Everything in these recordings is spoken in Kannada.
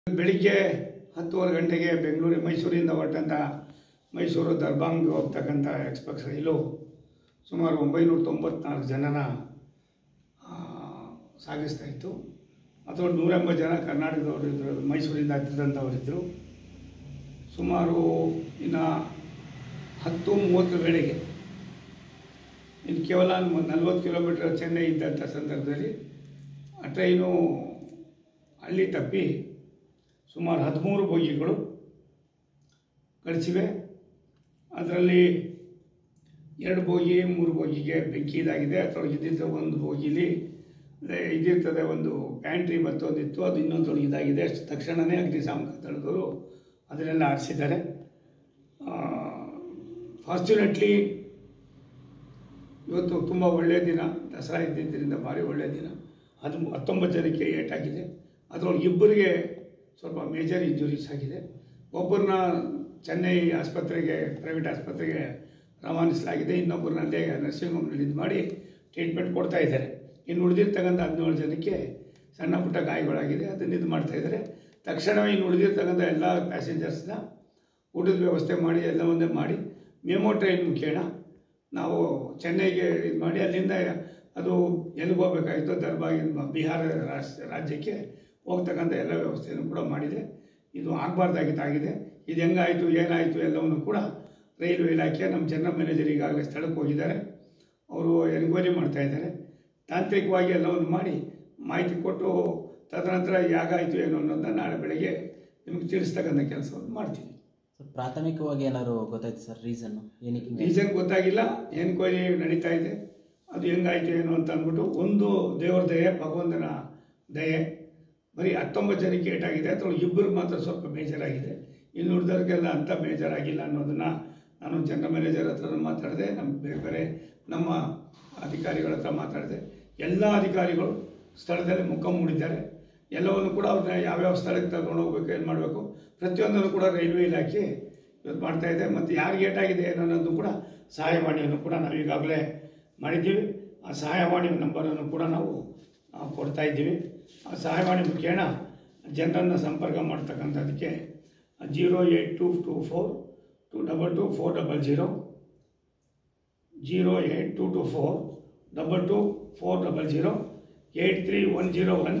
ಬೆಳಿಗ್ಗೆ 10:15 ಗಂಟೆಗೆ ಮೈಸೂರಿಂದ ಹೊರಟಂಥ ಮೈಸೂರು ದರ್ಬಾಂಗ್ಗೆ ಹೋಗ್ತಕ್ಕಂಥ ಎಕ್ಸ್‌ಪ್ರೆಸ್ ರೈಲು ಸುಮಾರು 994 ಜನನ ಸಾಗಿಸ್ತಾ ಇತ್ತು. ಅದರಲ್ಲಿ 180 ಜನ ಕರ್ನಾಟಕದವರು ಇದ್ದರು, ಮೈಸೂರಿಂದ ಹತ್ತಿದಂಥವರಿದ್ದರು. ಸುಮಾರು ಇನ್ನು 10:30 ವೇಳೆಗೆ ಇನ್ನು ಕೇವಲ 40 ಕಿಲೋಮೀಟರ್ ಚೆನ್ನೈ ಇದ್ದಂಥ ಸಂದರ್ಭದಲ್ಲಿ ಆ ಟ್ರೈನು ಹಳ್ಳಿ ತಪ್ಪಿ ಸುಮಾರು 13 ಬೋಗಿಗಳು ಕಳಿಸಿವೆ. ಅದರಲ್ಲಿ 2 ಬೋಗಿ 3 ಬೋಗಿಗೆ ಬೆಂಕಿ ಇದಾಗಿದೆ. ಅದರೊಳಗೆ ಇದ್ದಿದ್ದ ಒಂದು ಬೋಗಿಲಿ ಇದಿರ್ತದೆ, ಒಂದು ಪ್ಯಾಂಟ್ರಿ ಮತ್ತೊಂದಿತ್ತು, ಅದು ಇನ್ನೊಂದರೊಳಗೆ ಇದಾಗಿದೆ. ಅಷ್ಟು ತಕ್ಷಣವೇ ಅಗ್ನಿಶಾಮಕ ದಳದವರು ಅದನ್ನೆಲ್ಲ ಆರಿಸಿದ್ದಾರೆ. ಫಾರ್ಚುನೇಟ್ಲಿ ಇವತ್ತು ತುಂಬ ಒಳ್ಳೆಯ ದಿನ, ದಸರಾ ಇದ್ದಿದ್ದರಿಂದ ಭಾರಿ ಒಳ್ಳೆಯ ದಿನ. 19 ಜನಕ್ಕೆ ಏಟಾಗಿದೆ. ಅದರೊಳಗೆ ಇಬ್ಬರಿಗೆ ಸ್ವಲ್ಪ ಮೇಜರ್ ಇಂಜುರೀಸ್ ಆಗಿದೆ. ಒಬ್ಬರನ್ನ ಚೆನ್ನೈ ಆಸ್ಪತ್ರೆಗೆ, ಪ್ರೈವೇಟ್ ಆಸ್ಪತ್ರೆಗೆ ರವಾನಿಸಲಾಗಿದೆ. ಇನ್ನೊಬ್ಬರನ್ನ ಅಲ್ಲೇ ನರ್ಸಿಂಗ್ ಹೋಮ್ನಲ್ಲಿ ಇದು ಮಾಡಿ ಟ್ರೀಟ್ಮೆಂಟ್ ಕೊಡ್ತಾ ಇದ್ದಾರೆ. ಇನ್ನು ಉಳಿದಿರ್ತಕ್ಕಂಥ 17 ಜನಕ್ಕೆ ಸಣ್ಣ ಪುಟ್ಟ ಗಾಯಗಳಾಗಿದೆ, ಅದನ್ನು ಇದು ಮಾಡ್ತಾಯಿದ್ದಾರೆ. ತಕ್ಷಣವೇ ಇನ್ನು ಉಳಿದಿರ್ತಕ್ಕಂಥ ಎಲ್ಲ ಪ್ಯಾಸೆಂಜರ್ಸ್ನ ಊಟದ ವ್ಯವಸ್ಥೆ ಮಾಡಿ ಎಲ್ಲವನ್ನೇ ಮಾಡಿ ಮೆಮೊ ಟ್ರೈನ್ ಮುಖೇನ ನಾವು ಚೆನ್ನೈಗೆ ಇದು ಮಾಡಿ ಅಲ್ಲಿಂದ ಅದು ಎಲ್ಲಿಗೆ ಹೋಗಬೇಕಾಗಿತ್ತು ದರ್ಬಾಗಿನ ಬಿಹಾರ ರಾಜ್ಯಕ್ಕೆ ಹೋಗ್ತಕ್ಕಂಥ ಎಲ್ಲ ವ್ಯವಸ್ಥೆಯನ್ನು ಕೂಡ ಮಾಡಿದೆ. ಇದು ಆಗಬಾರ್ದಾಗಿದ್ದಾಗಿದೆ. ಇದು ಹೆಂಗಾಯಿತು ಏನಾಯಿತು ಎಲ್ಲವನ್ನು ಕೂಡ ರೈಲ್ವೆ ಇಲಾಖೆ ನಮ್ಮ ಜನರಲ್ ಮ್ಯಾನೇಜರ್ ಈಗಾಗಲೇ ಸ್ಥಳಕ್ಕೆ ಹೋಗಿದ್ದಾರೆ. ಅವರು ಎನ್ಕ್ವೈರಿ ಮಾಡ್ತಾಯಿದ್ದಾರೆ. ತಾಂತ್ರಿಕವಾಗಿ ಎಲ್ಲವನ್ನು ಮಾಡಿ ಮಾಹಿತಿ ಕೊಟ್ಟು ತದನಂತರ ಹೇಗಾಯಿತು ಏನು ಅನ್ನೋದನ್ನ ನಾಳೆ ಬೆಳಗ್ಗೆ ನಿಮಗೆ ತಿಳಿಸ್ತಕ್ಕಂಥ ಕೆಲಸವನ್ನು ಮಾಡ್ತೀವಿ. ಪ್ರಾಥಮಿಕವಾಗಿ ಏನಾದ್ರು ಗೊತ್ತಾಯ್ತು ಸರ್? ರೀಸನ್ ಗೊತ್ತಾಗಿಲ್ಲ, ಎನ್ಕ್ವೈರಿ ನಡೀತಾ ಇದೆ. ಅದು ಹೆಂಗಾಯಿತು ಏನು ಅಂತ ಅಂದ್ಬಿಟ್ಟು ಒಂದು ದೇವರ ದಯೆ, ಭಗವಂತನ ದಯೆ. ಬರೀ 19 ಜನಕ್ಕೆ ಏಟಾಗಿದೆ. ಅದರೊಳಗೆ ಇಬ್ಬರಿಗೆ ಮಾತ್ರ ಸ್ವಲ್ಪ ಮೇಜರ್ ಆಗಿದೆ. ಇನ್ನು ಉಳಿದವ್ರಿಗೆಲ್ಲ ಅಂಥ ಮೇಜರ್ ಆಗಿಲ್ಲ ಅನ್ನೋದನ್ನು ನಾನು ಜನರಲ್ ಮ್ಯಾನೇಜರ್ ಹತ್ರ ಮಾತಾಡಿದೆ, ನಮ್ಮ ಬೇರೆ ನಮ್ಮ ಅಧಿಕಾರಿಗಳ ಹತ್ರ ಮಾತಾಡಿದೆ. ಎಲ್ಲ ಅಧಿಕಾರಿಗಳು ಸ್ಥಳದಲ್ಲಿ ಮುಖ ಮೂಡಿದ್ದಾರೆ. ಎಲ್ಲವನ್ನು ಕೂಡ ಅವ್ರನ್ನ ಯಾವ್ಯಾವ ಸ್ಥಳಕ್ಕೆ ತಗೊಂಡು ಹೋಗ್ಬೇಕು, ಏನು ಮಾಡಬೇಕು ಪ್ರತಿಯೊಂದನ್ನು ಕೂಡ ರೈಲ್ವೆ ಇಲಾಖೆ ಇವತ್ತು ಮಾಡ್ತಾಯಿದೆ. ಮತ್ತು ಯಾರಿಗೆ ಏಟಾಗಿದೆ ಅನ್ನೋದು ಕೂಡ ಸಹಾಯವಾಣಿಯನ್ನು ಕೂಡ ನಾವು ಈಗಾಗಲೇ ಮಾಡಿದ್ದೀವಿ. ಆ ಸಹಾಯವಾಣಿ ನಂಬರನ್ನು ಕೂಡ ನಾವು ಕೊಡ್ತಾ ಇದ್ದೀವಿ. ಆ ಸಹಾಯವಾಣಿ ಮುಖೇನ ಜನರನ್ನು ಸಂಪರ್ಕ ಮಾಡ್ತಕ್ಕಂಥದ್ದಕ್ಕೆ 08224 222 400 08224 222 400 83101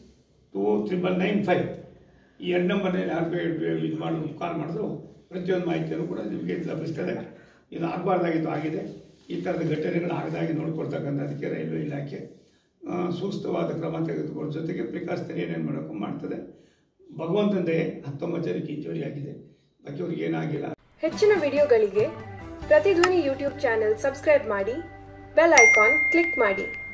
2995 ಈ 2 ನಂಬರ್ನಲ್ಲಿ ಯಾರು ಇದು ಮಾಡಿ ಕಾಲ್ ಮಾಡಿದ್ರು ಪ್ರತಿಯೊಂದು ಮಾಹಿತಿಯನ್ನು ಕೂಡ ನಿಮಗೆ ಲಭಿಸ್ತದೆ. ಇದು ಆಗಬಾರ್ದಾಗಿತ್ತು, ಆಗಿದೆ. ಈ ಥರದ ಘಟನೆಗಳು ಆಗದಾಗಿ ನೋಡ್ಕೊಳ್ತಕ್ಕಂಥದ್ದಕ್ಕೆ ರೈಲ್ವೆ ಇಲಾಖೆ ಸೂಕ್ತವಾದ ಕ್ರಮ ತೆಗೆದುಕೊಳ್ಳೋ ಜೊತೆಗೆ ಪ್ರಿಕಾಷನರಿ ಏನೇನು ಮಾಡೋಕ್ಕೂ ಮಾಡ್ತದೆ. ಭಗವಂತಂದೇ 19 ಜನಕ್ಕೆ ಇಂಜುರಿ ಆಗಿದೆ, ಬಾಕಿಯವ್ರಿಗೆ ಏನಾಗಿಲ್ಲ. ಹೆಚ್ಚಿನ ವಿಡಿಯೋಗಳಿಗೆ ಪ್ರತಿಧ್ವನಿ ಯೂಟ್ಯೂಬ್ ಚಾನೆಲ್ ಸಬ್ಸ್ಕ್ರೈಬ್ ಮಾಡಿ, ಬೆಲ್ ಐಕಾನ್ ಕ್ಲಿಕ್ ಮಾಡಿ.